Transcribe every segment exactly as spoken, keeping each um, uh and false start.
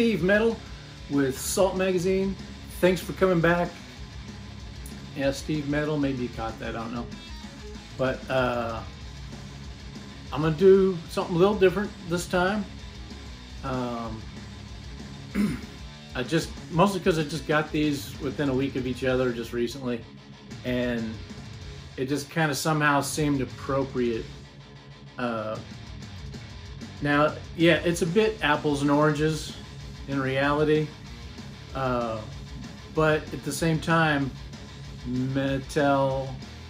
Steve Metal with Salt Magazine. Thanks for coming back. Yeah, Steve Metal, maybe you caught that, I don't know. But uh, I'm gonna do something a little different this time. Um, I just, mostly because I just got these within a week of each other just recently, and it just kind of somehow seemed appropriate. Uh, now, yeah, it's a bit apples and oranges in reality, uh, but at the same time, metal,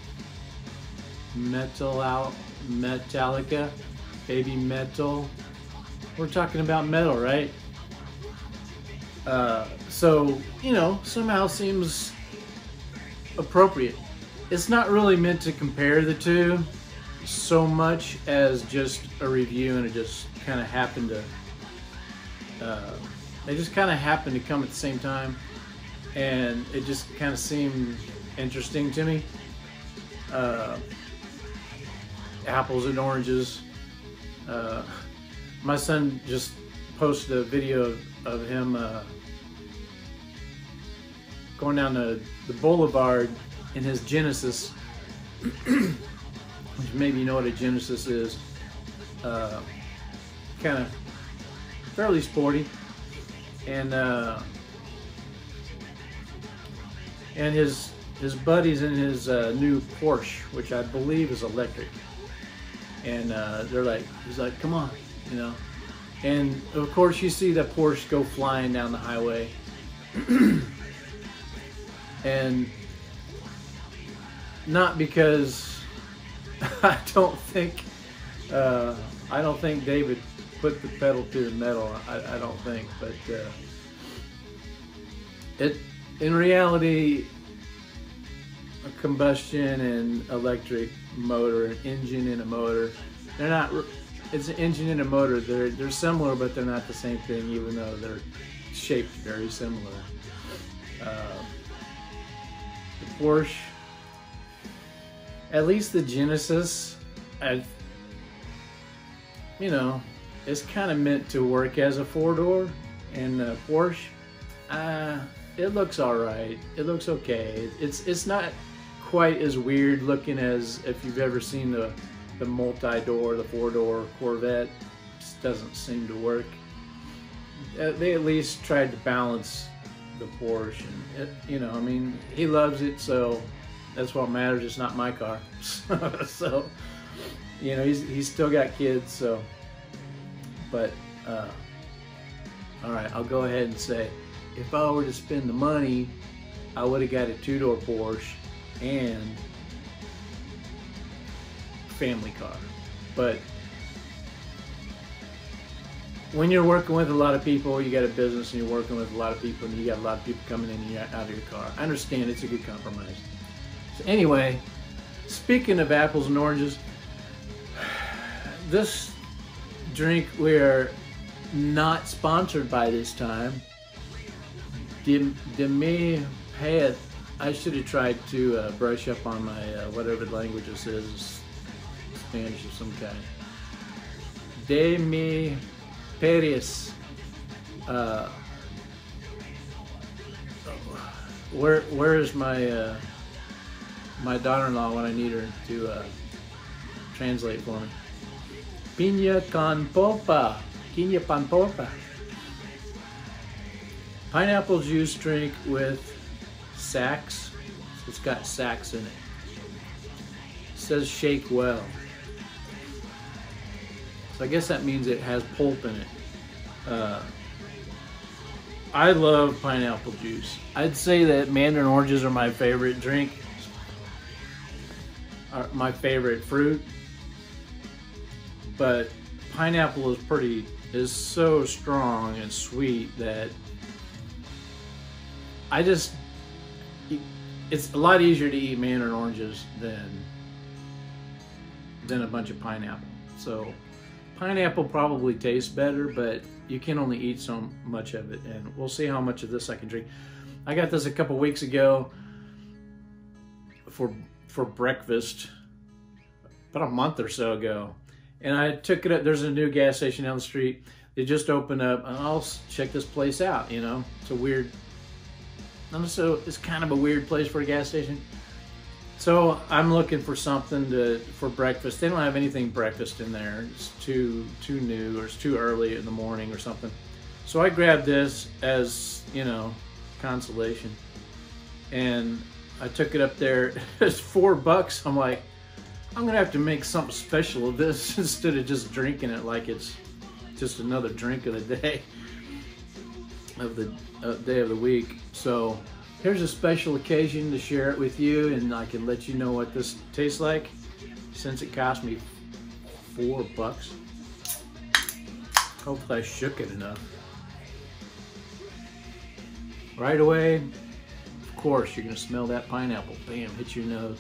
metal out, Metallica, BabyMetal. We're talking about metal, right? Uh, so, you know, somehow seems appropriate. It's not really meant to compare the two so much as just a review, and it just kind of happened to, uh, they just kind of happened to come at the same time, and it just kind of seemed interesting to me. Uh, apples and oranges. Uh, my son just posted a video of, of him uh, going down the, the boulevard in his Genesis, which maybe you know what a Genesis is. Uh, kind of fairly sporty, and uh, and his his buddies in his uh, new Porsche, which I believe is electric, and uh, they're like, he's like, come on, you know. And of course you see that Porsche go flying down the highway, and not because I don't think uh, I don't think David put the pedal to the metal. I, I don't think, but uh, it in reality, a combustion and electric motor, an engine and a motor, they're not. It's an engine and a motor. They're they're similar, but they're not the same thing, even though they're shaped very similar. Uh, the Porsche, at least the Genesis, I, you know, it's kind of meant to work as a four-door, and the Porsche, uh, it looks all right. It looks okay. It's it's not quite as weird looking as if you've ever seen the the multi-door, the four-door Corvette. Just doesn't seem to work. Uh, they at least tried to balance the Porsche, and it, you know, I mean, he loves it, so that's what matters. It's not my car. So, you know, he's he's still got kids, so. But uh, all right, I'll go ahead and say, if I were to spend the money, I would have got a two-door Porsche and family car. But when you're working with a lot of people, you got a business and you're working with a lot of people, and you got a lot of people coming in and out of your car, I understand it's a good compromise. So anyway, speaking of apples and oranges, this drink, we're not sponsored by this time. De, de me had, I should have tried to uh, brush up on my uh, whatever language this is, Spanish of some kind. De mi Paris. Uh, where where is my uh, my daughter-in-law when I need her to uh, translate for me? Piña con popa. Piña con popa. Pineapple juice drink with sacks. It's got sacks in it. It says shake well. So I guess that means it has pulp in it. Uh, I love pineapple juice. I'd say that mandarin oranges are my favorite drink. Are my favorite fruit. But pineapple is pretty, is so strong and sweet that I just, it's a lot easier to eat mandarin oranges than, than a bunch of pineapple. So pineapple probably tastes better, but you can only eat so much of it, and we'll see how much of this I can drink. I got this a couple weeks ago for for breakfast, about a month or so ago, and I took it up. There's a new gas station down the street. It just opened up, and I'll check this place out, you know. It's a weird, so it's kind of a weird place for a gas station. So I'm looking for something to for breakfast. They don't have anything breakfast in there. It's too too new, or it's too early in the morning or something. So I grabbed this as, you know, consolation, and I took it up there. It's four bucks. I'm like, I'm gonna have to make something special of this instead of just drinking it like it's just another drink of the day of the uh, day of the week. So here's a special occasion to share it with you, and I can let you know what this tastes like since it cost me four bucks. Hopefully I shook it enough. Right away, of course, you're gonna smell that pineapple. Bam, hit your nose.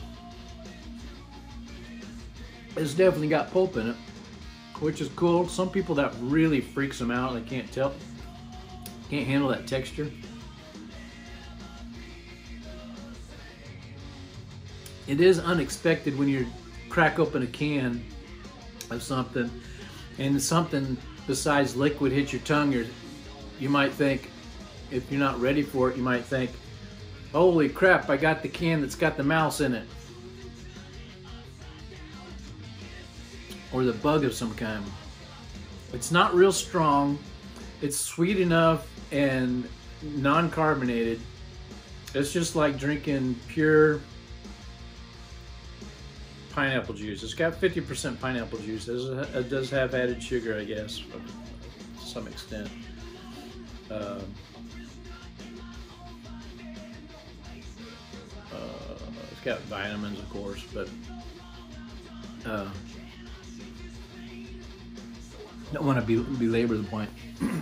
It's definitely got pulp in it, which is cool. Some people, that really freaks them out. They can't tell, can't handle that texture. It is unexpected when you crack open a can of something and something besides liquid hits your tongue. You're, you might think, if you're not ready for it, you might think, holy crap, I got the can that's got the mouse in it. Or the bug of some kind. It's not real strong. It's sweet enough and non-carbonated. It's just like drinking pure pineapple juice. It's got fifty percent pineapple juice. It does have added sugar, I guess, to some extent. Uh, uh, it's got vitamins, of course, but uh, don't want to be belabor the point.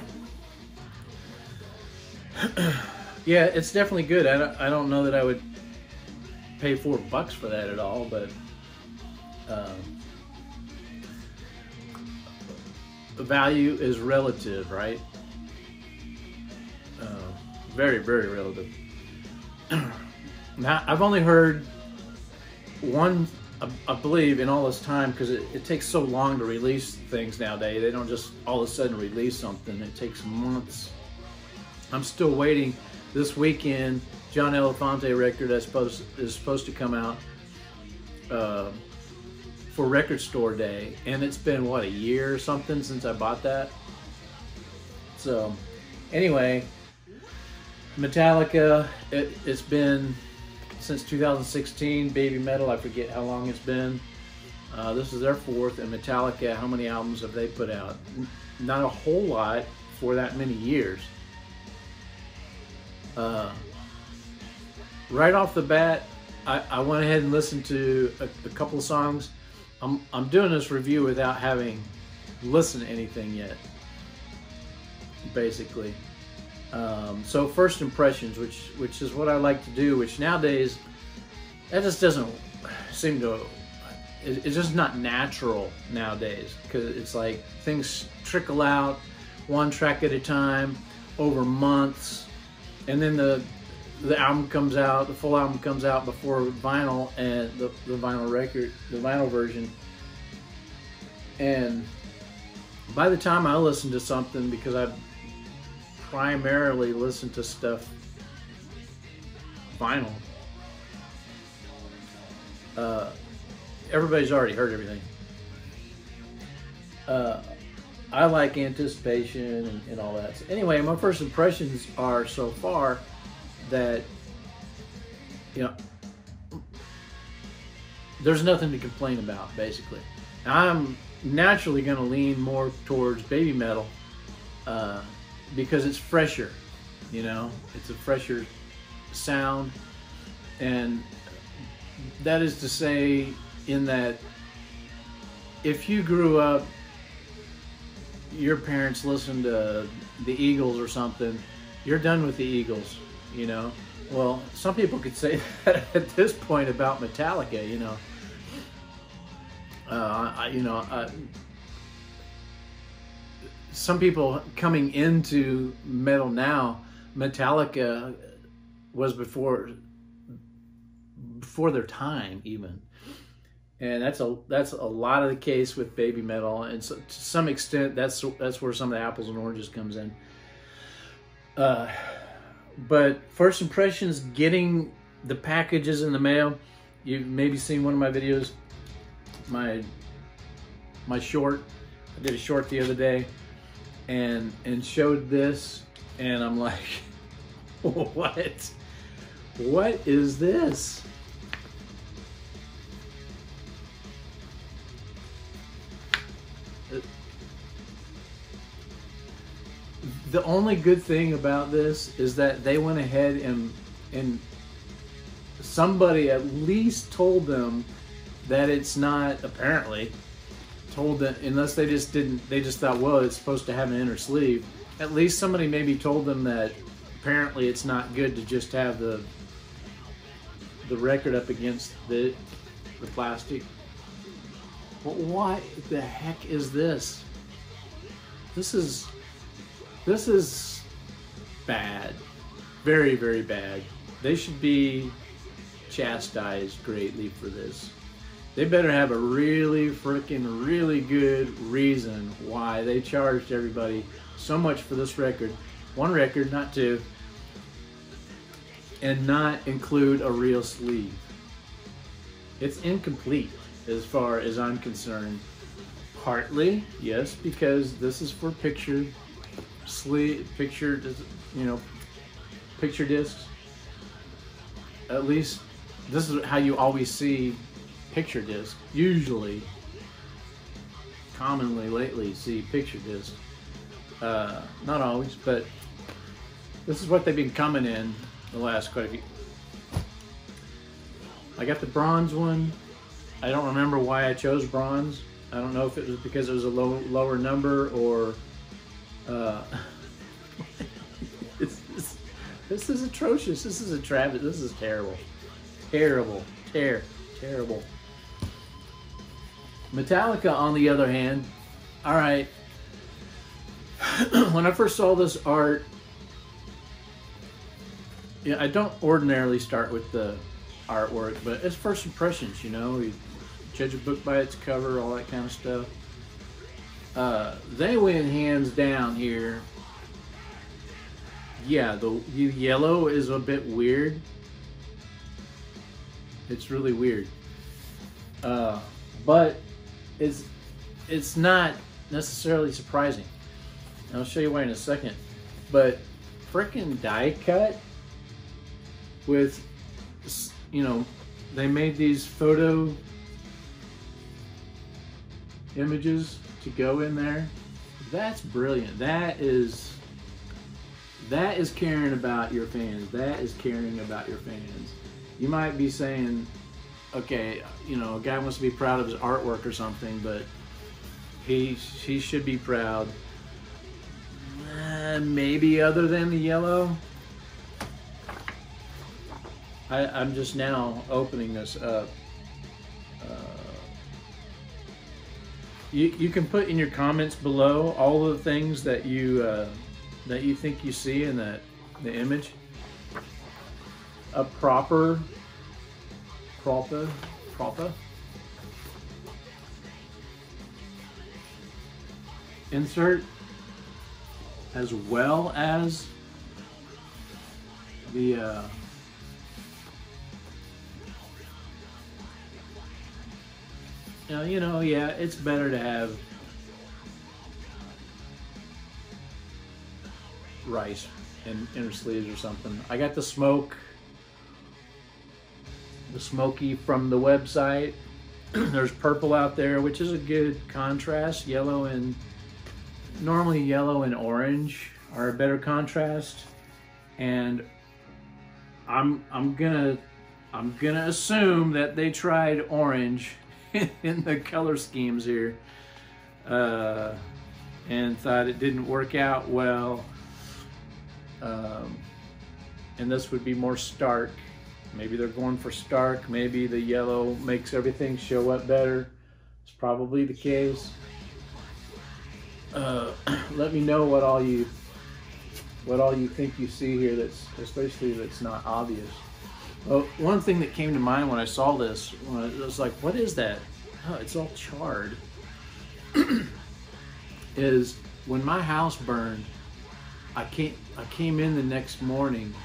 Yeah, it's definitely good. I don't, I don't know that I would pay four bucks for that at all, but uh, the value is relative, right? Uh, very, very relative. Now, I've only heard one, I, I believe, in all this time, because it, it takes so long to release things nowadays. They don't just all of a sudden release something. It takes months. I'm still waiting. This weekend, John Elefante record is supposed, is supposed to come out uh, for Record Store Day, and it's been, what, a year or something since I bought that? So, anyway, Metallica, it, it's been since two thousand sixteen. BabyMetal, I forget how long it's been. Uh, this is their fourth, and Metallica, how many albums have they put out? Not a whole lot for that many years. Uh, right off the bat, I, I went ahead and listened to a, a couple of songs. I'm, I'm doing this review without having listened to anything yet, basically. Um, so first impressions, which which is what I like to do, which nowadays, that just doesn't seem to, it, it's just not natural nowadays, because it's like things trickle out one track at a time over months, and then the the album comes out, the full album comes out before vinyl, and the, the vinyl record, the vinyl version. And by the time I listen to something, because I primarily listen to stuff vinyl, uh, everybody's already heard everything. Uh, I like anticipation and, and all that. So anyway, my first impressions are so far that, you know, there's nothing to complain about, basically. Now, I'm naturally going to lean more towards BabyMetal uh, because it's fresher, you know, it's a fresher sound, and that is to say, in that if you grew up, your parents listened to the Eagles or something, you're done with the Eagles, you know. Well, some people could say that at this point about Metallica, you know. Uh, I, you know, uh, some people coming into metal now, Metallica was before before their time even, And that's a that's a lot of the case with BabyMetal, and so, to some extent, that's that's where some of the apples and oranges comes in. Uh, but first impressions, getting the packages in the mail. You've maybe seen one of my videos, my my short. I did a short the other day, and and showed this, and I'm like, what? What is this? The only good thing about this is that they went ahead and and somebody at least told them that it's not, apparently told that, unless they just didn't, they just thought, well, it's supposed to have an inner sleeve. At least somebody maybe told them that apparently it's not good to just have the the record up against the the plastic. But what the heck is this? This is This is bad. Very, very bad. They should be chastised greatly for this. They better have a really freaking really good reason why they charged everybody so much for this record. One record, not two. And not include a real sleeve. It's incomplete as far as I'm concerned. Partly, yes, because this is for picture sleeve, picture, you know, picture discs. At least this is how you always see picture discs. Usually, commonly lately, see picture discs. Uh, not always, but this is what they've been coming in the last quite a few. I got the bronze one. I don't remember why I chose bronze. I don't know if it was because it was a low, lower number or uh, this, this, this is atrocious. This is a travesty. This is terrible. Terrible. Ter terrible. Metallica, on the other hand, all right. When I first saw this art, yeah, I don't ordinarily start with the artwork, but it's first impressions, you know. You judge a book by its cover, all that kind of stuff. Uh, they went hands down here. Yeah, the yellow is a bit weird. It's really weird. Uh, but it's it's not necessarily surprising. And I'll show you why in a second. But frickin' die cut with, you know, they made these photo images to go in there. That's brilliant. That is that is caring about your fans. That is caring about your fans. You might be saying, okay, you know, a guy wants to be proud of his artwork or something, but he he should be proud. Uh, maybe other than the yellow. I, I'm just now opening this up. Uh, you you can put in your comments below all of the things that you uh, that you think you see in that the image. A proper, proper, proper insert, as well as the uh, you know, you know, yeah, it's better to have rice in inner sleeves or something. I got the smoke, the smoky from the website. There's purple out there, which is a good contrast. Yellow and normally yellow and orange are a better contrast, and I'm I'm gonna I'm gonna assume that they tried orange in the color schemes here, uh, and thought it didn't work out well, um, and this would be more stark. Maybe they're going for stark. Maybe the yellow makes everything show up better. It's probably the case. Uh, let me know what all you what all you think you see here, that's especially that's not obvious. Well, one thing that came to mind when I saw this, when I was like, what is that? oh, it's all charred, is when my house burned, I came, I came in the next morning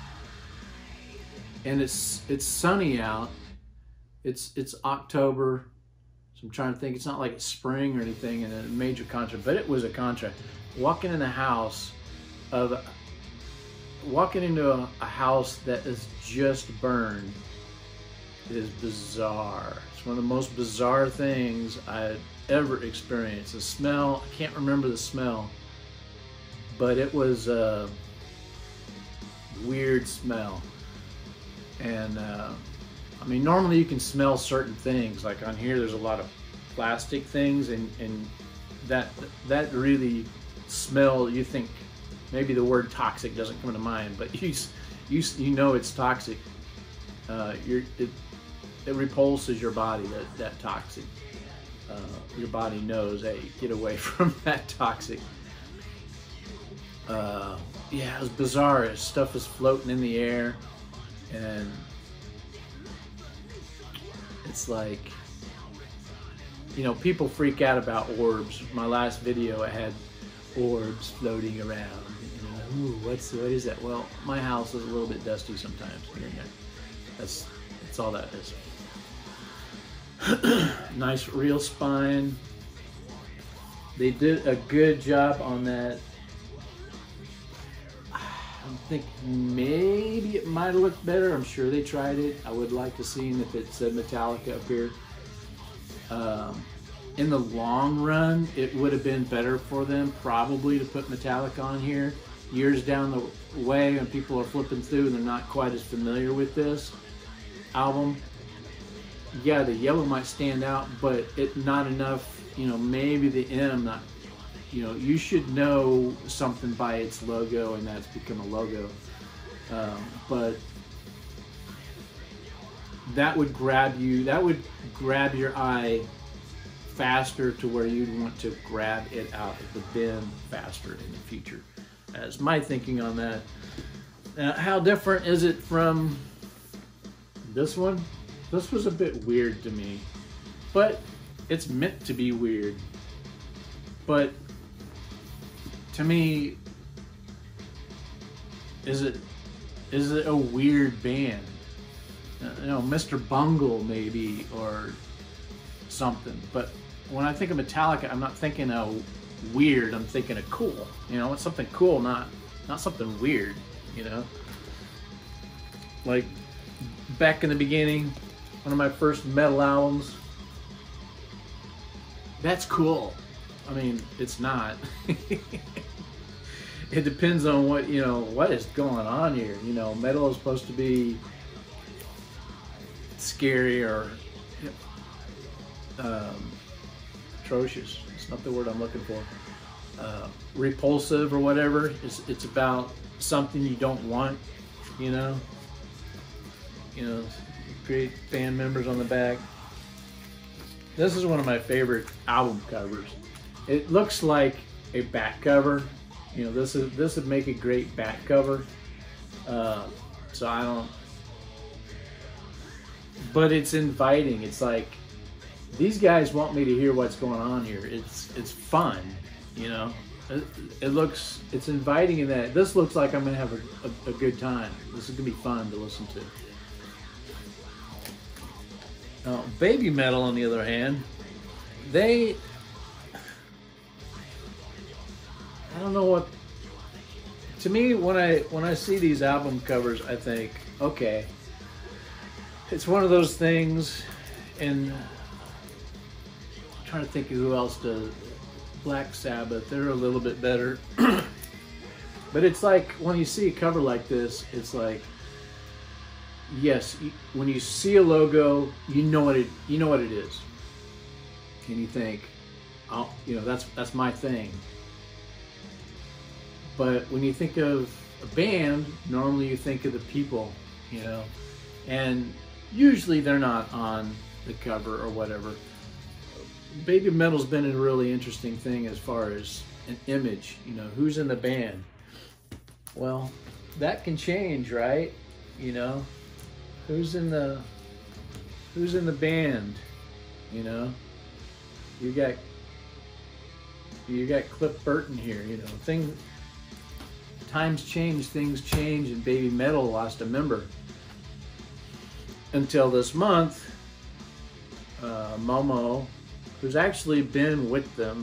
and it's, it's sunny out. It's, it's October. So I'm trying to think, it's not like it's spring or anything in a major contract, but it was a contract. Walking in a house of, walking into a, a house that is just burned is bizarre. It's one of the most bizarre things I've ever experienced. The smell, I can't remember the smell, but it was a weird smell. And uh, I mean, normally you can smell certain things. Like on here, there's a lot of plastic things, and, and that that really smell, you think, maybe the word toxic doesn't come to mind, but you you, you know it's toxic. Uh, you're, it, it repulses your body, that, that toxic. Uh, your body knows, hey, get away from that toxic. Uh, yeah, it was bizarre. Stuff is floating in the air, and it's like, you know, people freak out about orbs. My last video, I had orbs floating around. You know, ooh, what's what is that? Well, my house is a little bit dusty sometimes here and there. That's that's all that is. Nice real spine. They did a good job on that. I think maybe it might have looked better. I'm sure they tried it. I would like to see if it said Metallica up here. Um, in the long run, it would have been better for them probably to put Metallica on here. Years down the way, when people are flipping through and they're not quite as familiar with this album, yeah, the yellow might stand out, but it not enough. You know, maybe the M not. You know, you should know something by its logo, and that's become a logo. Um, but that would grab you, that would grab your eye faster to where you'd want to grab it out of the bin faster in the future. That's my thinking on that. Now, how different is it from this one? This was a bit weird to me, but it's meant to be weird. But to me, is it is it a weird band? You know, Mister Bungle maybe, or something. But when I think of Metallica, I'm not thinking of weird. I'm thinking of cool. You know, it's something cool, not not something weird. You know, like back in the beginning, one of my first metal albums. That's cool. I mean, it's not. It depends on what, you know, what is going on here. You know, metal is supposed to be scary or um, atrocious. It's not the word I'm looking for. Uh, repulsive or whatever. It's, it's about something you don't want, you know. You know, create band members on the back. This is one of my favorite album covers. It looks like a back cover. You know, this is this would make a great back cover. Uh, so I don't. But it's inviting. It's like these guys want me to hear what's going on here. It's it's fun. You know, it, it looks it's inviting in that this looks like I'm gonna have a, a, a good time. This is gonna be fun to listen to. Now, BabyMetal, on the other hand, they, I don't know what, to me, when I when I see these album covers, I think, okay, it's one of those things, and I'm trying to think of who else does. Black Sabbath, they're a little bit better. But it's like, when you see a cover like this, it's like, yes, when you see a logo, you know what it you know what it is, and you think, oh, you know, that's that's my thing. But when you think of a band, normally you think of the people, you know, and usually they're not on the cover or whatever. BabyMetal's been a really interesting thing as far as an image, you know, who's in the band. Well, that can change, right? You know. Who's in the Who's in the band? you know. You got you got Cliff Burton here, you know. Things, times change, things change, and BabyMetal lost a member. Until this month, uh, Momo, who's actually been with them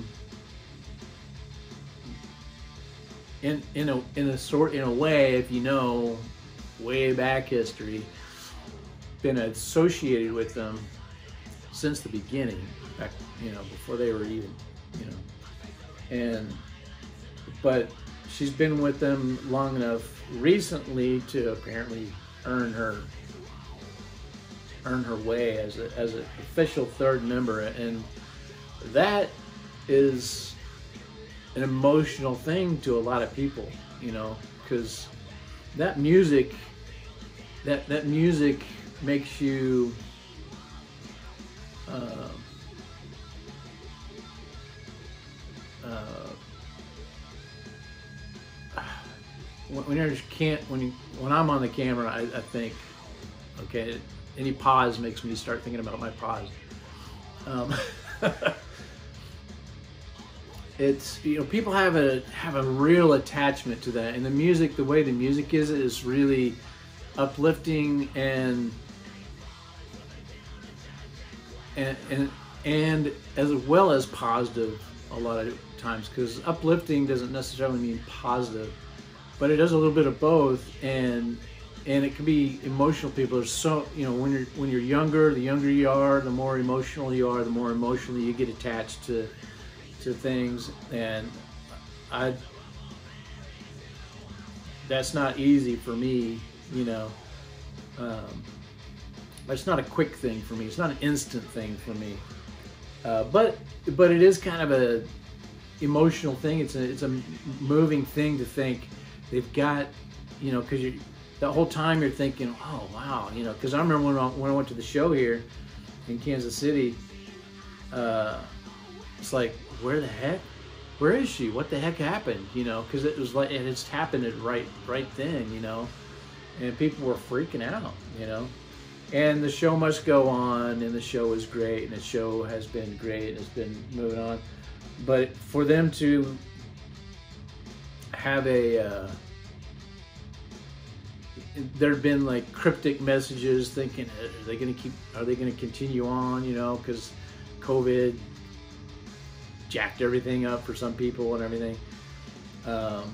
in in a in a sort in a way, if you know way back history, been associated with them since the beginning, back, you know, before they were even, you know, and but she's been with them long enough recently to apparently earn her earn her way as a, as an official third member, and that is an emotional thing to a lot of people, you know, because that music, that that music makes you uh, uh, when you just can't when you when I'm on the camera, I, I think, okay, any pause makes me start thinking about my pause. Um, it's, you know, people have a have a real attachment to that, and the music, the way the music is, is really uplifting and and and, and as well as positive a lot of times, because uplifting doesn't necessarily mean positive, but it does a little bit of both, and and it can be emotional. People are so, you know, when you're when you're younger, the younger you are, the more emotional you are, the more emotionally you get attached to to things, and I that's not easy for me, you know. Um, it's not a quick thing for me. It's not an instant thing for me. Uh, but but it is kind of a emotional thing. It's a it's a moving thing to think they've got, you know, because you the whole time you're thinking, oh wow, you know. Because I remember when I, when I went to the show here in Kansas City, uh, it's like, where the heck, where is she? What the heck happened? You know, because it was like it just happened at right right then, you know, and people were freaking out, you know. And the show must go on, and the show is great, and the show has been great, and it's been moving on. But for them to have a, uh, there have been like cryptic messages thinking, are they going to keep, are they going to continue on, you know, because COVID jacked everything up for some people and everything. Um,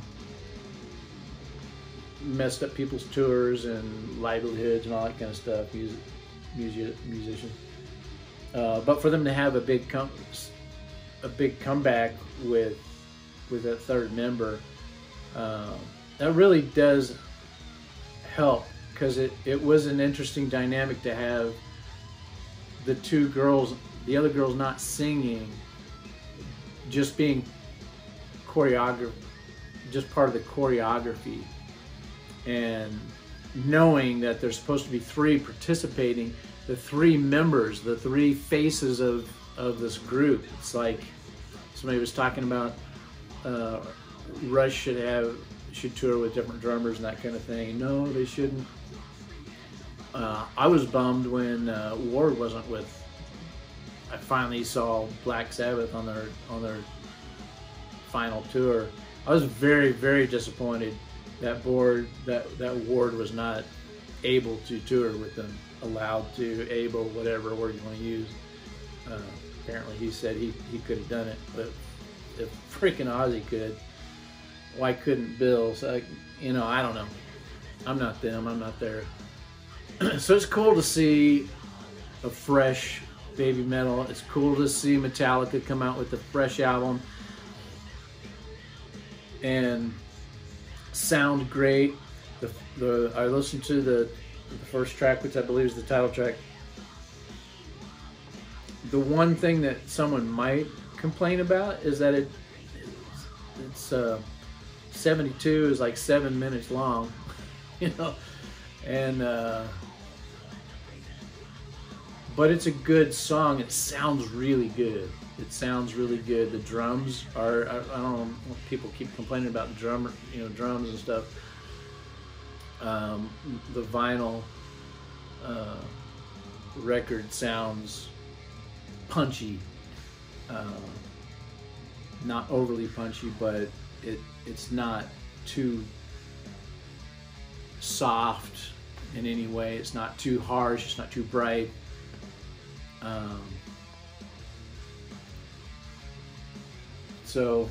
messed up people's tours and livelihoods and all that kind of stuff, music, music musicians. Uh, but for them to have a big com a big comeback with with that third member, uh, that really does help, because it, it was an interesting dynamic to have the two girls, the other girls not singing, just being choreographed, just part of the choreography. And knowing that there's supposed to be three participating, the three members, the three faces of, of this group. It's like somebody was talking about uh, Rush should have should tour with different drummers and that kind of thing. No, they shouldn't. Uh, I was bummed when uh, Ward wasn't with. I finally saw Black Sabbath on their on their final tour. I was very very disappointed that board that that Ward was not able to tour with them, allowed to, able, whatever word you want to use. Uh, apparently he said he, he could have done it, but if freaking Ozzy could, why couldn't Bill? So, you know, I don't know. I'm not them, I'm not there. So it's cool to see a fresh BabyMetal. It's cool to see Metallica come out with a fresh album and sound great. The, the I listened to the, the first track, which I believe is the title track. The one thing that someone might complain about is that it it's, it's uh, seventy-two is like seven minutes long, you know, and uh, but it's a good song. It sounds really good. It sounds really good. The drums are, I, I don't know, people keep complaining about the drummer, you know, drums and stuff. Um, the vinyl uh, record sounds punchy, uh, not overly punchy, but it it's not too soft in any way. It's not too harsh. It's not too bright. Um, so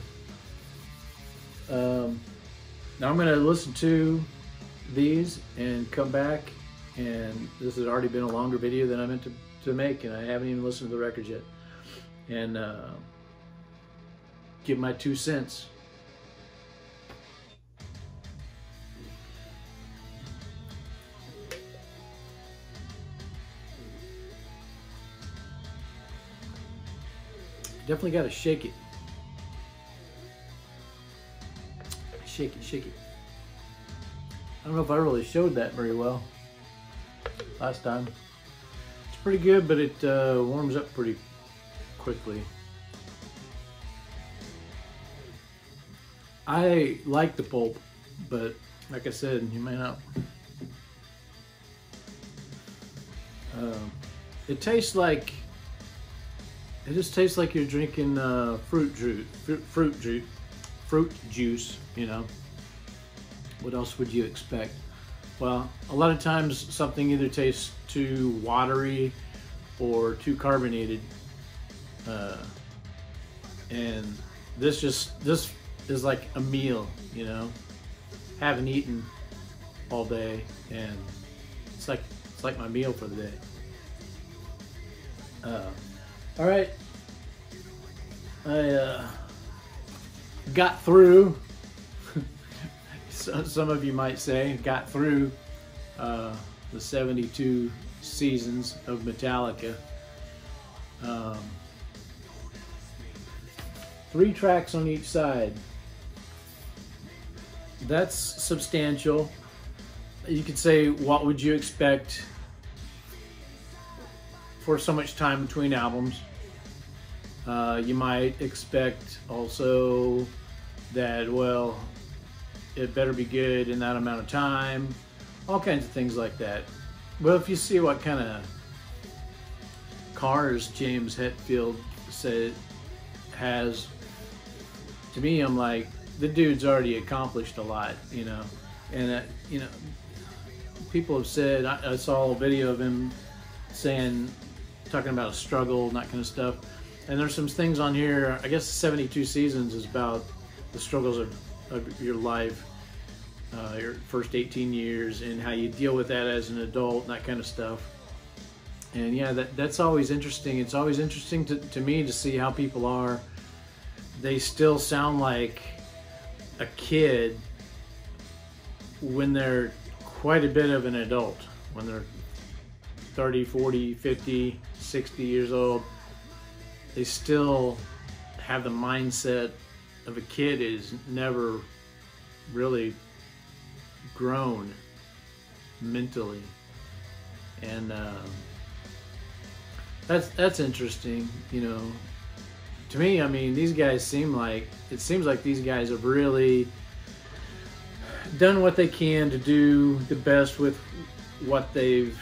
um, now I'm going to listen to these and come back, and this has already been a longer video than I meant to, to make, and I haven't even listened to the records yet, and uh, give my two cents. Definitely got to shake it. Shake it, shake it. I don't know if I really showed that very well last time. It's pretty good, but it uh, warms up pretty quickly. I like the pulp, but like I said, you may not. Um, it tastes like, it just tastes like you're drinking uh, fruit juice, fruit, fruit juice, fruit juice, you know. What else would you expect? Well, a lot of times something either tastes too watery or too carbonated. Uh, and this just, this is like a meal, you know. Haven't eaten all day, and it's like, it's like my meal for the day. Uh, all right, I uh, got through, so, some of you might say, got through uh, the seventy-two seasons of Metallica. Um, three tracks on each side. That's substantial. You could say, what would you expect for so much time between albums? Uh, you might expect also that, well, it better be good in that amount of time, all kinds of things like that. Well, if you see what kind of cars James Hetfield said has, to me, I'm like, the dude's already accomplished a lot, you know. And uh, you know, people have said, I, I saw a video of him saying, talking about a struggle and that kind of stuff. And there's some things on here, I guess seventy-two seasons is about the struggles of, of your life, uh, your first eighteen years, and how you deal with that as an adult and that kind of stuff. And yeah, that, that's always interesting. It's always interesting to, to me to see how people are. They still sound like a kid when they're quite a bit of an adult, when they're thirty, forty, fifty, sixty years old. They still have the mindset of a kid who's never really grown mentally. And uh, that's that's interesting, you know. To me, I mean, these guys seem like, it seems like these guys have really done what they can to do the best with what they've,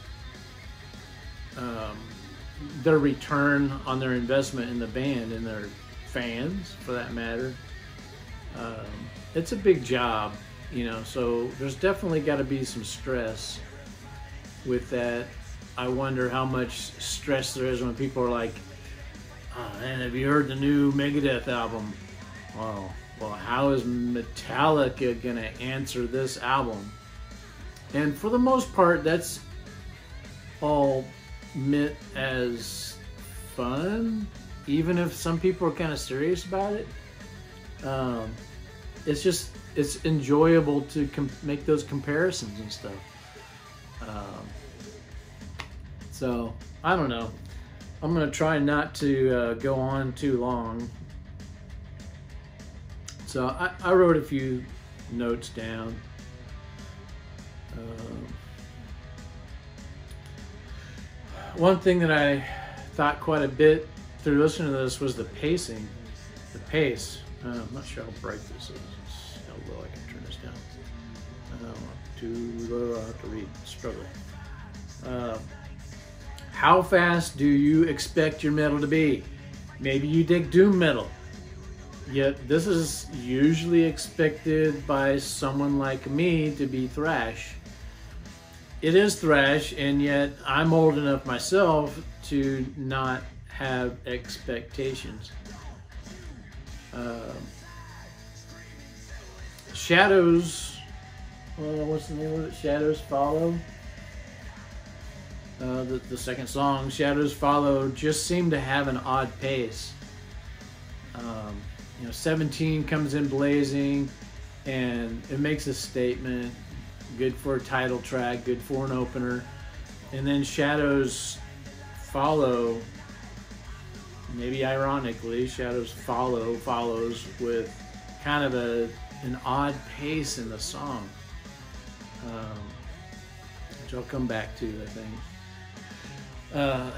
um, their return on their investment in the band and their fans, for that matter. Um, it's a big job, you know, so there's definitely got to be some stress with that. I wonder how much stress there is when people are like, oh man, have you heard the new Megadeth album? Well, well, how is Metallica gonna answer this album? And for the most part, that's all meant as fun, even if some people are kind of serious about it. Um, it's just, it's enjoyable to com make those comparisons and stuff. Um, so, I don't know. I'm going to try not to uh, go on too long. So I, I wrote a few notes down. Um, one thing that I thought quite a bit through listening to this was the pacing, the pace. Uh, I'm not sure how bright this is. It's how low I can turn this down. Uh, too low, I'll have to read. Struggle. Uh, How fast do you expect your metal to be? Maybe you dig doom metal, yet this is usually expected by someone like me to be thrash. It is thrash, and yet I'm old enough myself to not have expectations. Uh, Shadows, well, what's the name of it? Shadows Follow. Uh, the, the second song, Shadows Follow, just seemed to have an odd pace. Um, you know, seventeen comes in blazing, and it makes a statement. Good for a title track, good for an opener. And then Shadows Follow, maybe ironically, Shadows Follow follows with kind of a an odd pace in the song, um, which I'll come back to, I think. Uh,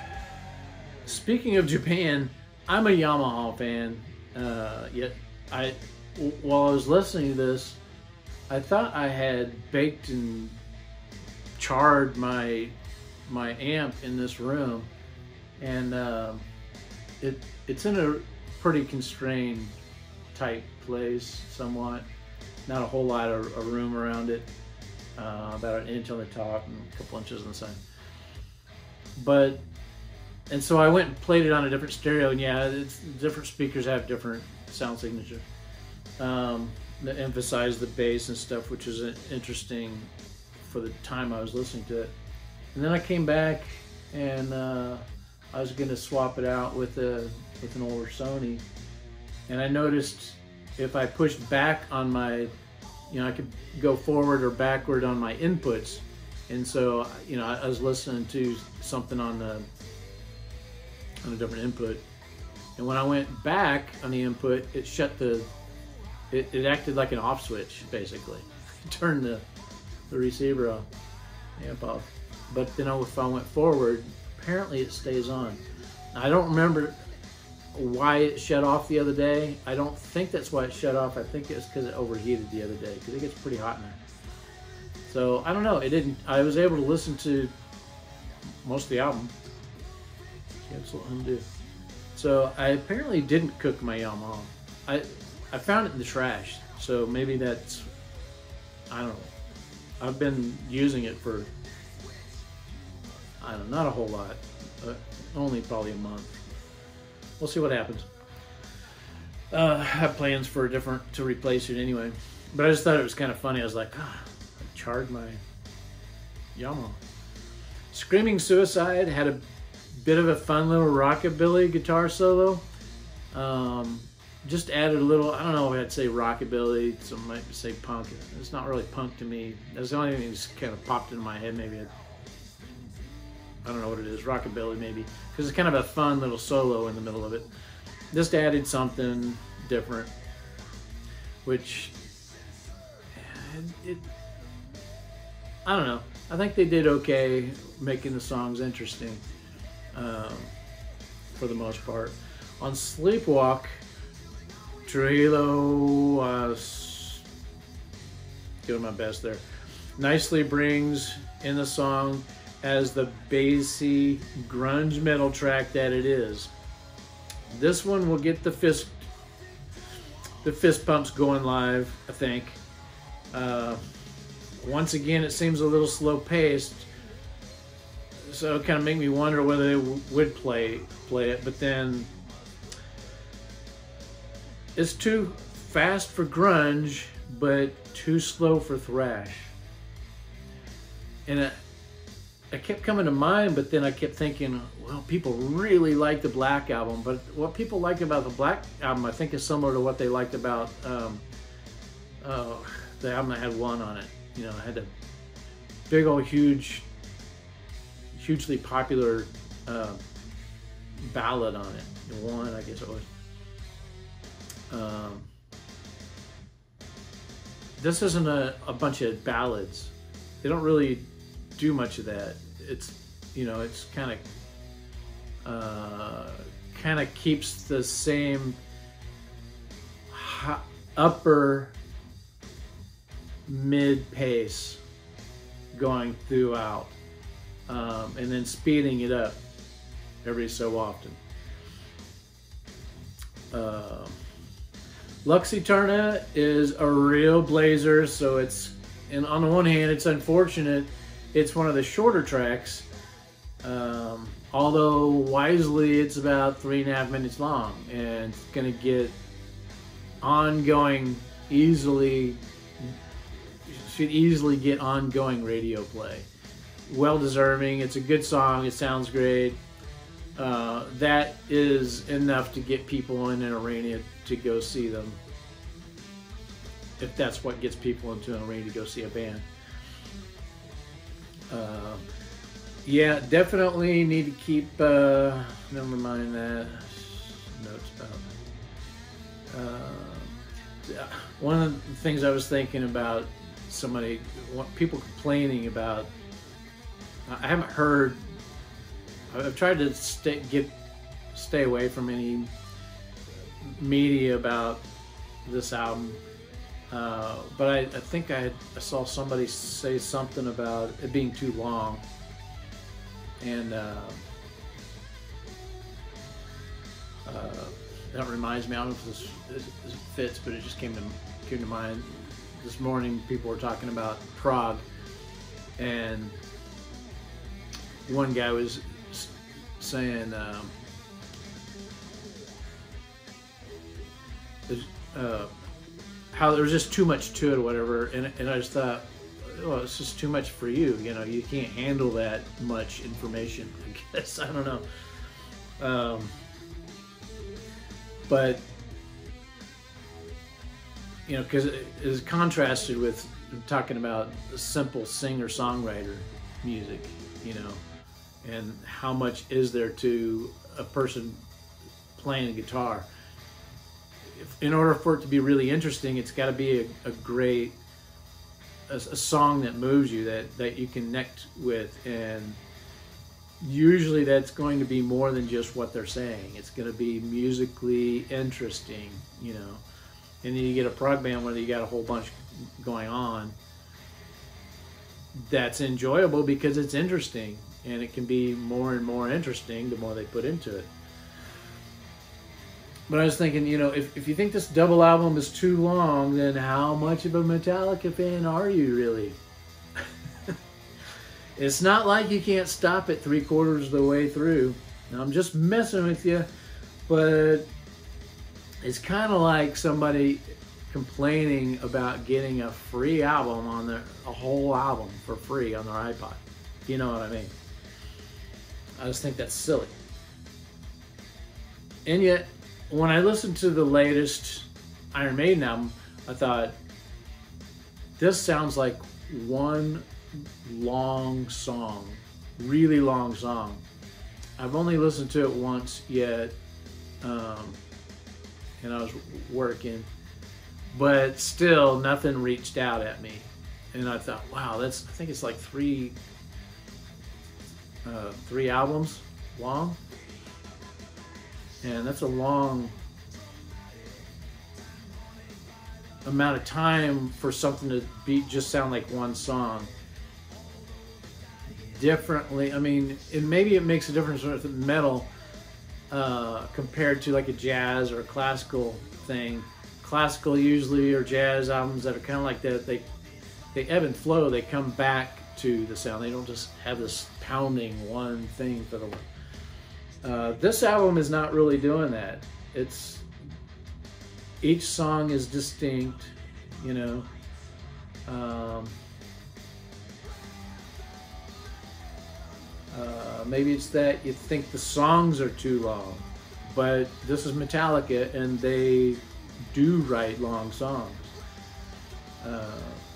speaking of Japan, I'm a Yamaha fan, uh, yet I, while I was listening to this, I thought I had baked and charred my my amp in this room, and uh, it it's in a pretty constrained type place, somewhat. Not a whole lot of, of room around it, uh, about an inch on the top and a couple inches on the side. But, and so I went and played it on a different stereo, and yeah, it's, different speakers have different sound signature. Um, to emphasize the bass and stuff, which is interesting for the time I was listening to it. And then I came back, and uh, I was going to swap it out with a with an older Sony, and I noticed if I pushed back on my, you know, I could go forward or backward on my inputs. And so, you know, I was listening to something on the on a different input, and when I went back on the input, it shut the, it, it acted like an off switch, basically. It turned the, the receiver off, amp off. But then if I went forward, apparently it stays on. I don't remember why it shut off the other day. I don't think that's why it shut off. I think it's because it overheated the other day, because it gets pretty hot in there. So I don't know. It didn't. I was able to listen to most of the album. That's what I'm do. So I apparently didn't cook my Yamaha. I I found it in the trash. So maybe that's, I don't know. I've been using it for, I don't know, not a whole lot. Uh, only probably a month. We'll see what happens. Uh, I have plans for a different, to replace it anyway. But I just thought it was kind of funny. I was like, ah, I charred my Yamaha. Screaming Suicide had a bit of a fun little rockabilly guitar solo. Um, just added a little, I don't know if I'd say rockabilly, some might say punk. It's not really punk to me. That's the only thing that just kind of popped into my head. Maybe it, I don't know what it is, rockabilly maybe, because it's kind of a fun little solo in the middle of it. Just added something different, which it, it I don't know. I think they did okay making the songs interesting, um, for the most part. On Sleepwalk, Trujillo, uh, doing my best there, nicely brings in the song as the bassy grunge metal track that it is. This one will get the fist the fist pumps going live, I think. Uh, once again, it seems a little slow paced, so it kind of made me wonder whether they w would play play it. But then it's too fast for grunge, but too slow for thrash. And it, it kept coming to mind, but then I kept thinking, well, people really like the Black Album, but what people liked about the Black Album, I think, is similar to what they liked about um, uh, the album that had One on it. You know, it had a big old huge, hugely popular uh, ballad on it. One, I guess it was. Um, this isn't a, a bunch of ballads. They don't really do much of that. It's, you know, it's kind of uh, kind of keeps the same upper mid pace going throughout. um, and then speeding it up every so often. Uh, Luxy-Turna is a real blazer, so it's, and on the one hand, it's unfortunate, it's one of the shorter tracks, um, although wisely it's about three and a half minutes long, and it's gonna get ongoing, easily, should easily get ongoing radio play. Well deserving, it's a good song, it sounds great. Uh, that is enough to get people in an arena to go see them, if that's what gets people into an arena to go see a band. Uh, yeah, definitely need to keep, uh, never mind that, notes about, uh, one of the things I was thinking about, somebody, people complaining about, I haven't heard, I've tried to stay, get, stay away from any media about this album, uh, but I, I think I, had, I saw somebody say something about it being too long, and uh, uh, that reminds me, I don't know if this, this, this fits, but it just came to, came to mind. This morning people were talking about Prague, and one guy was saying um, uh, how there was just too much to it or whatever, and, and I just thought, oh, it's just too much for you, you know, you can't handle that much information, I guess, I don't know. Um, but, you know, because it is contrasted with talking about simple singer-songwriter music, you know, and how much is there to a person playing a guitar. If, in order for it to be really interesting, it's got to be a, a great, a, a song that moves you, that, that you connect with, and usually that's going to be more than just what they're saying. It's going to be musically interesting, you know. And then you get a prog band where you got a whole bunch going on that's enjoyable because it's interesting, and it can be more and more interesting the more they put into it. But I was thinking, you know, if, if you think this double album is too long, then how much of a Metallica fan are you really? It's not like you can't stop it three quarters of the way through. Now, I'm just messing with you, but it's kind of like somebody complaining about getting a free album on their, a whole album for free on their iPod. You know what I mean? I just think that's silly. And yet, when I listened to the latest Iron Maiden album, I thought, this sounds like one long song, really long song. I've only listened to it once yet, um, and I was working, but still nothing reached out at me. And I thought, wow, that's, I think it's like three, uh, three albums long. And that's a long amount of time for something to be just sound like one song. Differently, I mean, it, maybe it makes a difference with metal uh, compared to like a jazz or a classical thing. Classical usually, or jazz albums that are kind of like that, they they ebb and flow. They come back to the sound. They don't just have this pounding one thing for the. Uh, this album is not really doing that. It's, each song is distinct, you know. Um, uh, maybe it's that you think the songs are too long, but this is Metallica, and they do write long songs. Uh,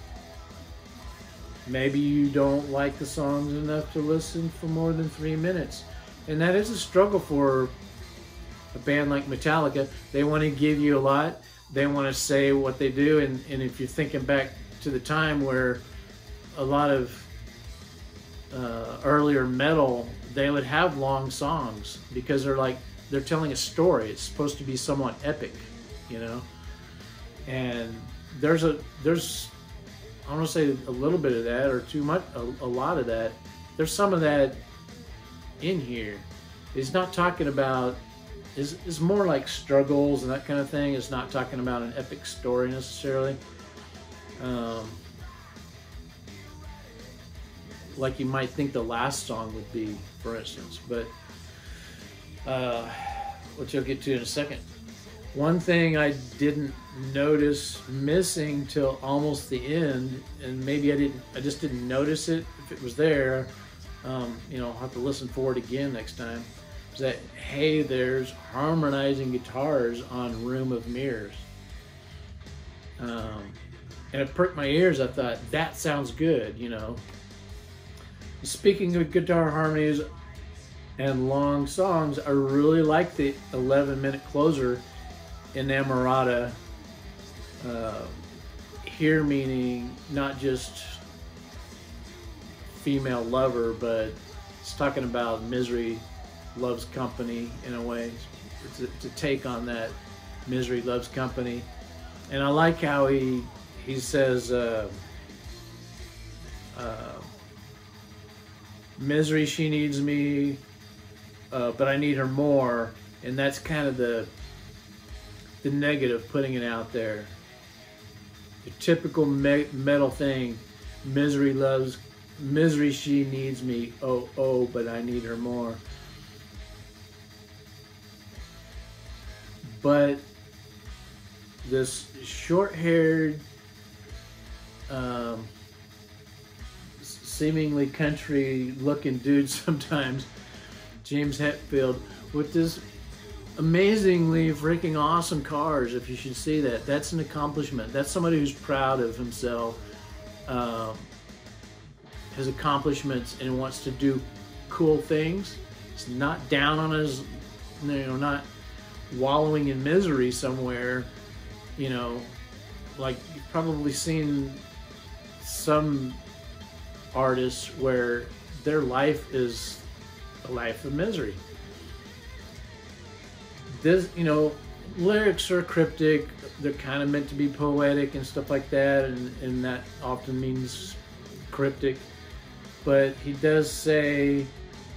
maybe you don't like the songs enough to listen for more than three minutes. And that is a struggle for a band like Metallica. They want to give you a lot. They want to say what they do. And, and if you're thinking back to the time where a lot of uh, earlier metal, they would have long songs because they're like, they're telling a story. It's supposed to be somewhat epic, you know? And there's a, there's, I don't want to say a little bit of that or too much, a, a lot of that there's some of that in here. He's not talking about, is is more like struggles and that kind of thing. It's not talking about an epic story necessarily. Um, like you might think the last song would be, for instance, but uh, which I'll get to in a second. One thing I didn't notice missing till almost the end, and maybe I didn't, I just didn't notice it if it was there. Um, you know, I'll have to listen for it again next time. Is that, hey, there's harmonizing guitars on Room of Mirrors. Um, and it perked my ears. I thought, that sounds good, you know. Speaking of guitar harmonies and long songs, I really like the eleven minute closer Inamorata, uh, here meaning not just female lover, but it's talking about misery loves company in a way. It's a, it's a take on that, misery loves company. And I like how he he says uh, uh, misery, she needs me, uh, but I need her more. And that's kind of the the negative, putting it out there. The typical me metal thing, misery loves, misery, she needs me, oh, oh, but I need her more. But this short-haired, um, seemingly country-looking dude sometimes, James Hetfield, with this amazingly freaking awesome cars. If you should see that, that's an accomplishment. That's somebody who's proud of himself, um, his accomplishments, and wants to do cool things. It's not down on his, you know, not wallowing in misery somewhere. You know, like you've probably seen some artists where their life is a life of misery. This, you know, lyrics are cryptic, they're kind of meant to be poetic and stuff like that, and, and that often means cryptic. But he does say,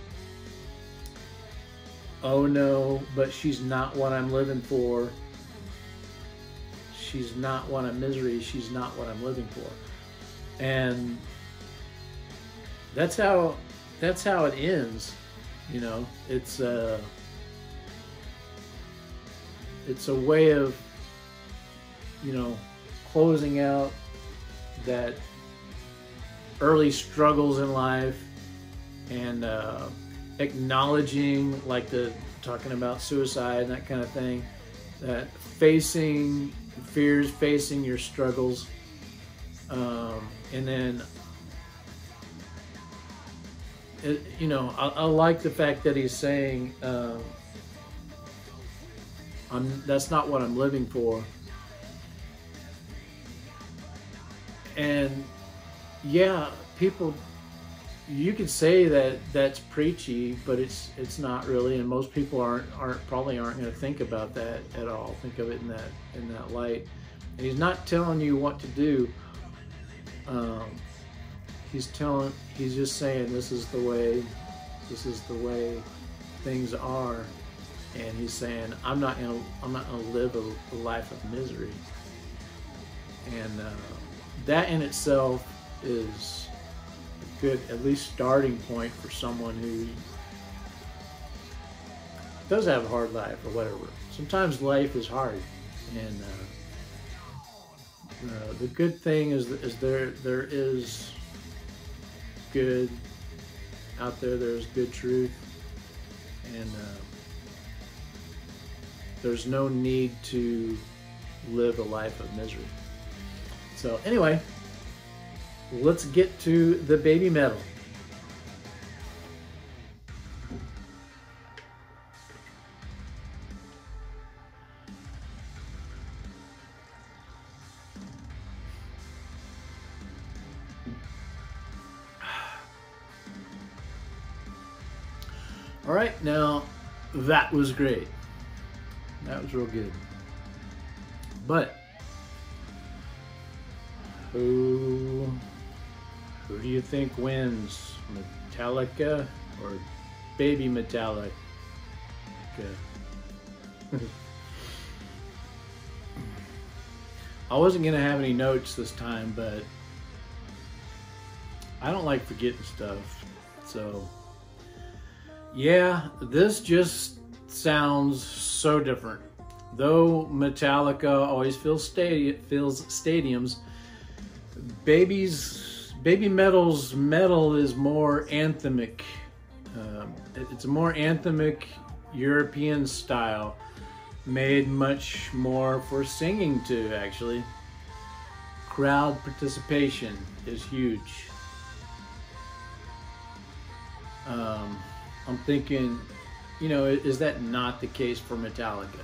oh no, but she's not what I'm living for. She's not what I'm misery, she's not what I'm living for. And that's how, that's how it ends, you know. It's uh It's a way of, you know, closing out that early struggles in life and uh, acknowledging, like the talking about suicide and that kind of thing, that facing fears, facing your struggles, um, and then, it, you know, I, I like the fact that he's saying, uh, I'm, that's not what I'm living for. And yeah, people, you could say that that's preachy, but it's it's not really, and most people aren't aren't probably aren't going to think about that at all. Think of it in that in that light. And he's not telling you what to do. Um, he's telling, he's just saying this is the way, this is the way things are. And he's saying, I'm not gonna, I'm not gonna live a, a life of misery. And uh, that in itself is a good, at least starting point for someone who does have a hard life or whatever. Sometimes life is hard, and uh, uh, the good thing is, is there, there is good out there. There's good truth, and. Uh, There's no need to live a life of misery. So anyway, let's get to the BabyMetal. All right, now that was great. That was real good. But, oh, Who do you think wins, Metallica or BabyMetal? I wasn't gonna have any notes this time, but I don't like forgetting stuff. So yeah, this just sounds so different. Though Metallica always fills, stadi fills stadiums, Baby's BabyMetal's metal is more anthemic. Um, it's a more anthemic European style, made much more for singing to, actually. Crowd participation is huge. Um, I'm thinking, you know, is that not the case for Metallica?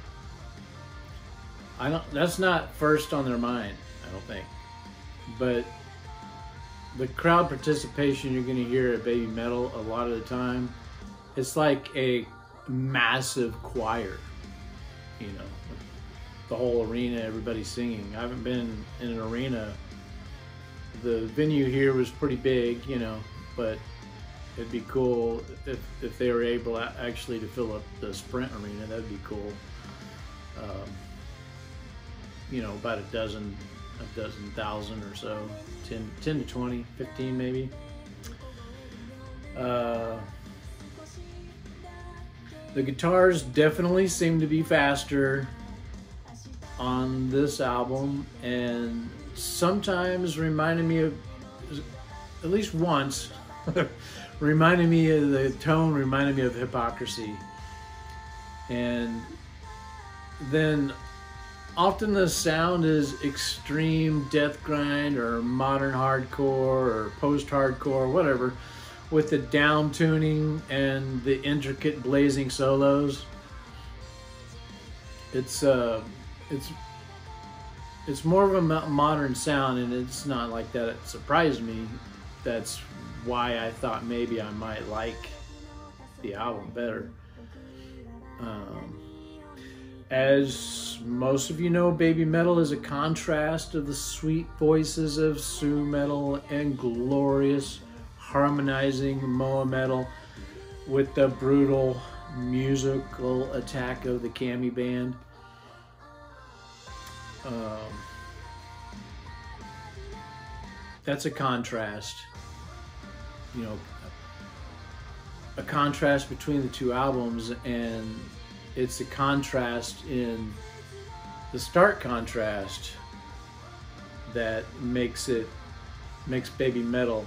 I don't, that's not first on their mind, I don't think. But the crowd participation you're going to hear at BabyMetal a lot of the time, it's like a massive choir, you know, the whole arena, everybody singing. I haven't been in an arena. The venue here was pretty big, you know, but it'd be cool if, if they were able actually to fill up the Sprint arena. That'd be cool. Um, you know, about a dozen, a dozen thousand or so, ten, ten to twenty, fifteen maybe. Uh, the guitars definitely seem to be faster on this album, and sometimes reminded me of, at least once, reminded me of the tone, reminded me of Hypocrisy. And then often the sound is extreme death grind or modern hardcore or post-hardcore, whatever, with the down tuning and the intricate blazing solos. It's uh, it's it's more of a modern sound, and it's not like that. It surprised me. That's why I thought maybe I might like the album better. Um, as most of you know, BabyMetal is a contrast of the sweet voices of Su Metal and glorious harmonizing Moa Metal with the brutal musical attack of the Cami band. Um, that's a contrast, you know, a contrast between the two albums, and it's a contrast in the stark contrast that makes it makes BabyMetal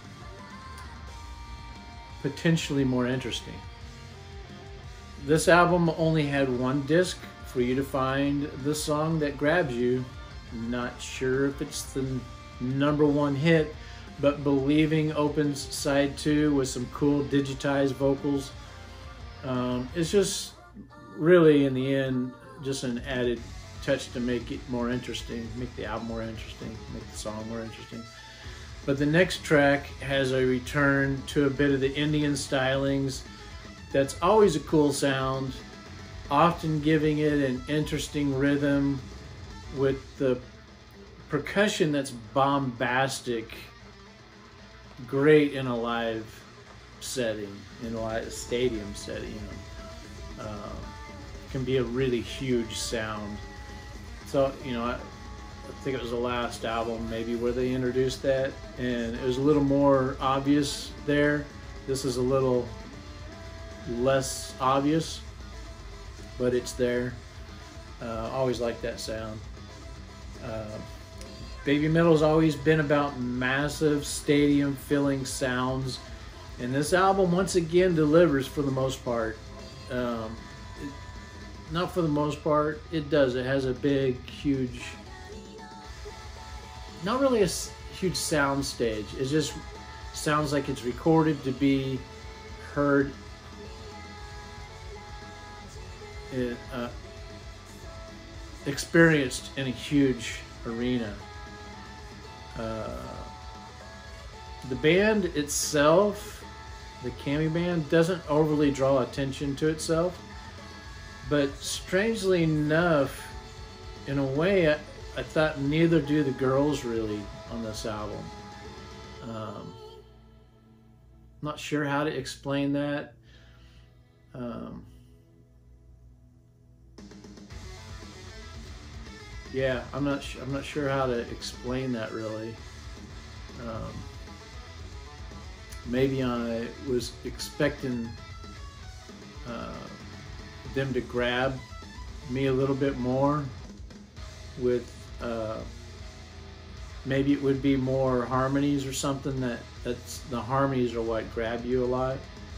potentially more interesting. This album only had one disc for you to find the song that grabs you. Not sure if it's the number one hit, but Believing opens side two with some cool digitized vocals. Um, it's just really, in the end, just an added touch to make it more interesting, make the album more interesting, make the song more interesting. But the next track has a return to a bit of the Indian stylings. That's always a cool sound, often giving it an interesting rhythm with the percussion that's bombastic, great in a live setting, in a live stadium setting. You know, um, can be a really huge sound. So, you know, I, I think it was the last album maybe where they introduced that, and it was a little more obvious there. This is a little less obvious, but it's there. Uh, always like that sound. Uh, BabyMetal's always been about massive stadium filling sounds, and this album once again delivers for the most part. Um, it, not for the most part, it does. It has a big, huge, not really a huge sound stage. It just sounds like it's recorded to be heard in, uh, experienced in a huge arena. Uh, the band itself, the Cami band, doesn't overly draw attention to itself, but strangely enough, in a way, I, I thought neither do the girls really on this album. Um, not sure how to explain that. Um, yeah, I'm not. I'm not sure how to explain that really. Um, maybe I was expecting uh, them to grab me a little bit more with. Uh, maybe it would be more harmonies or something. That that's the harmonies are what grab you a lot.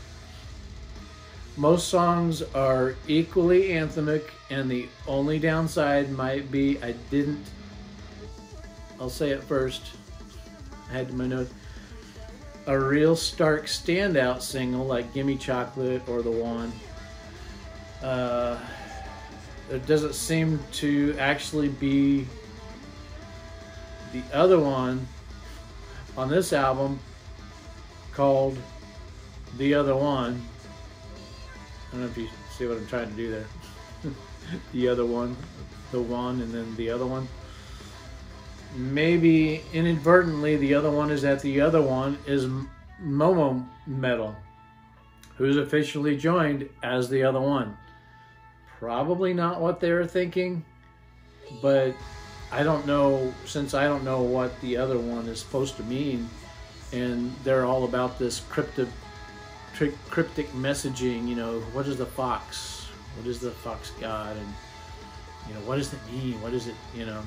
Most songs are equally anthemic, and the only downside might be I didn't, I'll say it first, I had my notes, a real stark standout single like Gimme Chocolate or The One. Uh, there doesn't seem to actually be the other one on this album called The Other One. I don't know if you see what I'm trying to do there. The other one, the one, and then the other one. Maybe inadvertently the other one is that the other one is Momo Metal, who's officially joined as the other one. Probably not what they were thinking, but I don't know, since I don't know what the other one is supposed to mean, and they're all about this cryptic cryptic messaging, you know, what is the fox? What is the fox god? And, you know, what does it mean? What is it, you know?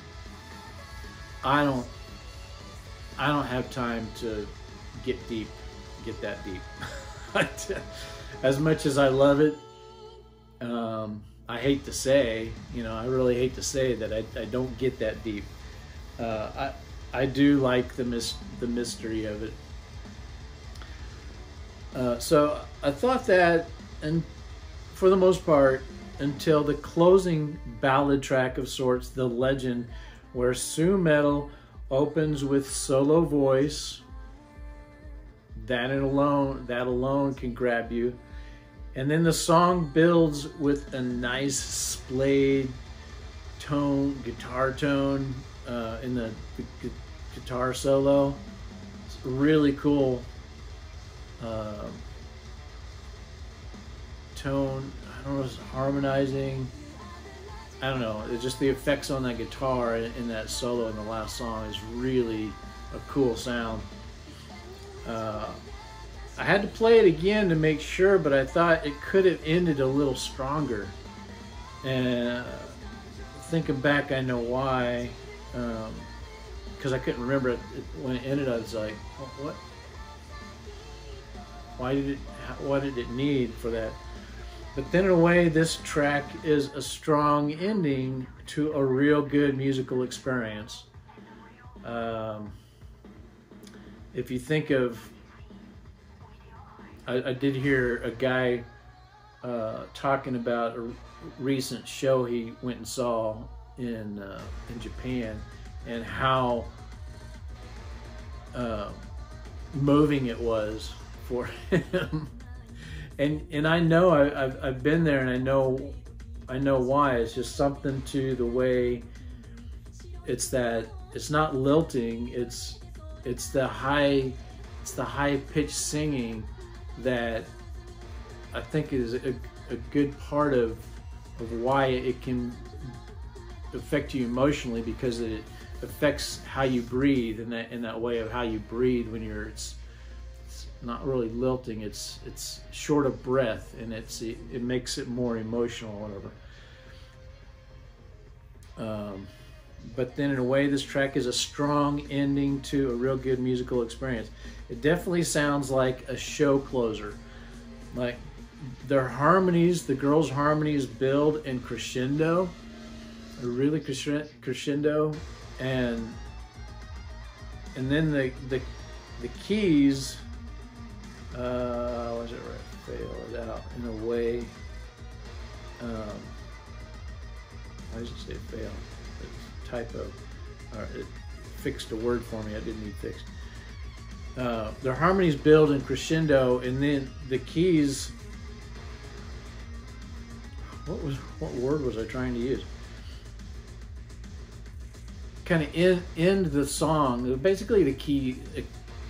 I don't, I don't have time to get deep, get that deep. As much as I love it, um, I hate to say, you know, I really hate to say that I, I don't get that deep. Uh, I, I do like the mis the mystery of it. Uh, so I thought that, and for the most part, until the closing ballad track of sorts, The Legend, where Sue Metal opens with solo voice, that alone, that alone can grab you. And then the song builds with a nice splayed tone, guitar tone uh, in the, the gu guitar solo. It's really cool. Uh, tone, I don't know if it's harmonizing, I don't know, it's just the effects on that guitar in, in that solo in the last song is really a cool sound. Uh, I had to play it again to make sure, but I thought it could have ended a little stronger. And uh, thinking back, I know why, because um, I couldn't remember it, it when it ended. I was like, what? Why did it, what did it need for that? But then in a way, this track is a strong ending to a real good musical experience. Um, if you think of, I, I did hear a guy uh, talking about a recent show he went and saw in, uh, in Japan, and how uh, moving it was for him. and and I know I, I've, I've been there, and I know I know why. It's just something to the way it's that it's not lilting, it's it's the high it's the high pitched singing that I think is a, a good part of of why it can affect you emotionally, because it affects how you breathe, in that in that way of how you breathe when you're it's, not really lilting, it's it's short of breath, and it's it, it makes it more emotional or whatever. Um, but then in a way, this track is a strong ending to a real good musical experience. It definitely sounds like a show closer. Like their harmonies, the girls' harmonies build in crescendo, a really crescendo, and and then the the the keys. Uh, was it right? Fail it out in a way. Um, why does it say fail? It's a typo. All right, it fixed a word for me I didn't need fixed. Uh, their harmonies build in crescendo, and then the keys. What was what word was I trying to use? Kind of end end the song. Basically, the key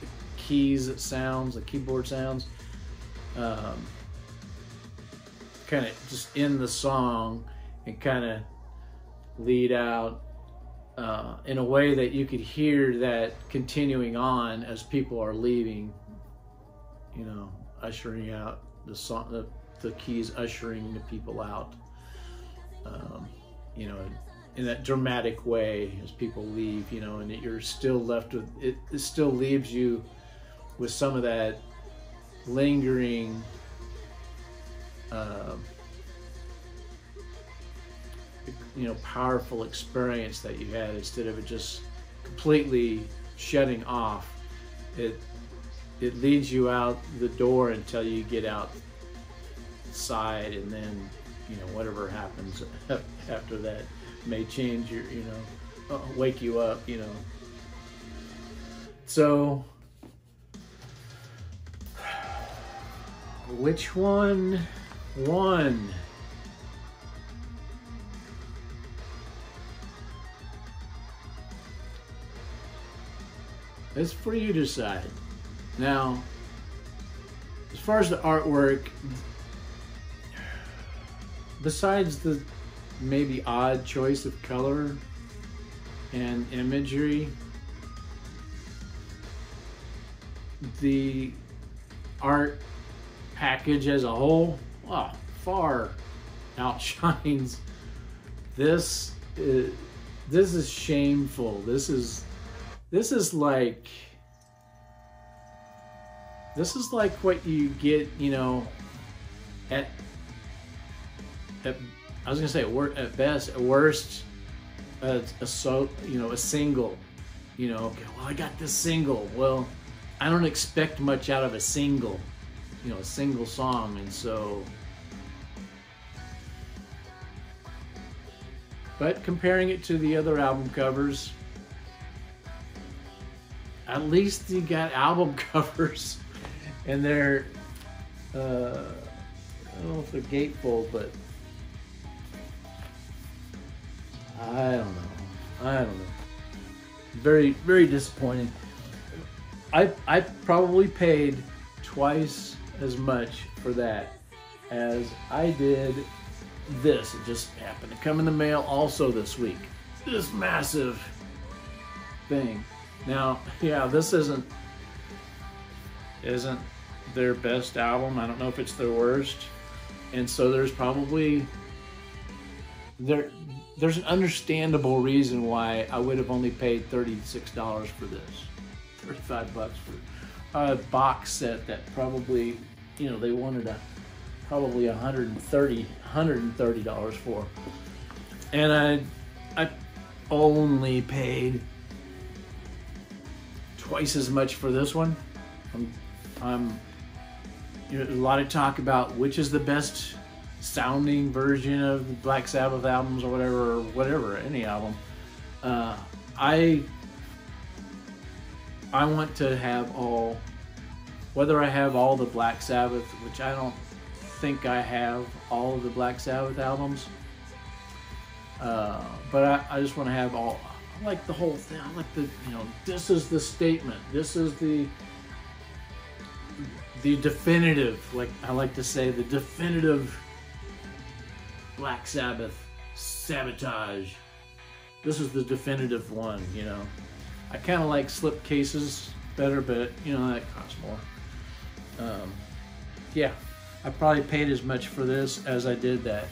keys sounds, the keyboard sounds, um, kind of just in the song and kind of lead out uh, in a way that you could hear that continuing on as people are leaving, you know, ushering out the song, the, the keys ushering the people out, um, you know, in that dramatic way as people leave, you know, and you're still left with, it, it still leaves you with some of that lingering uh, you know, powerful experience that you had, instead of it just completely shutting off. It it leads you out the door until you get outside, and then, you know, whatever happens after that may change your, you know, wake you up, you know. So, which one won? It's for you to decide. Now, as far as the artwork, besides the maybe odd choice of color and imagery, the art package as a whole, oh, far outshines this. Uh, this is shameful. This is this is like this is like what you get, you know, at at I was gonna say at, wor at best, at worst, uh, a so you know a single, you know. Okay, well, I got this single. Well, I don't expect much out of a single, you know, a single song, and so. But comparing it to the other album covers, at least you got album covers, and they're, uh, I don't know if they're gatefold, but I don't know. I don't know. Very, very disappointing. I I probably paid twice as much for that as I did this. It just happened to come in the mail also this week. This massive thing. Now, yeah, this isn't isn't their best album. I don't know if it's their worst. And so there's probably there there's an understandable reason why I would have only paid thirty-six dollars for this. thirty-five bucks for a box set that probably, you know, they wanted a probably one hundred thirty dollars for. And I I only paid twice as much for this one. I'm, I'm you know, a lot of talk about which is the best sounding version of the Black Sabbath albums or whatever, or whatever, any album. Uh, I I want to have all, whether I have all the Black Sabbath, which I don't think I have all of the Black Sabbath albums, uh, but I, I just want to have all. I like the whole thing. I like the, you know, this is the statement. This is the the definitive, like I like to say, the definitive Black Sabbath Sabotage. This is the definitive one, you know. I kind of like slip cases better, but you know, that costs more. Um, yeah, I probably paid as much for this as I did that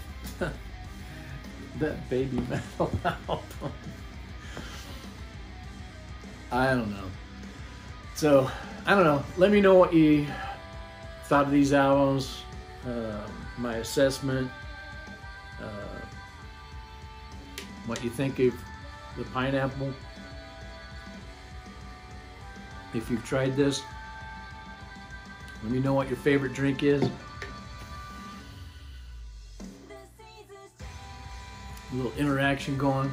that BabyMetal album. I don't know. So, I don't know. Let me know what you thought of these albums, uh, my assessment, uh, what you think of the pineapple. If you've tried this, let me know what your favorite drink is. A little interaction going.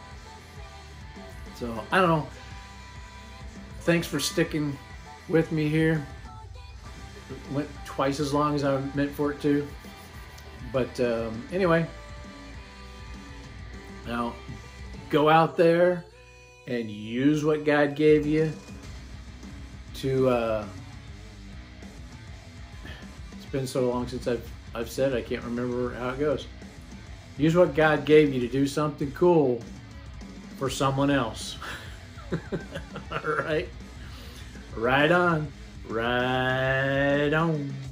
So, I don't know. Thanks for sticking with me here. It went twice as long as I meant for it to. But um, anyway, now go out there and use what God gave you to, uh, it's been so long since I've, I've said it, I can't remember how it goes. Use what God gave you to do something cool for someone else. All right. Right on. Right on.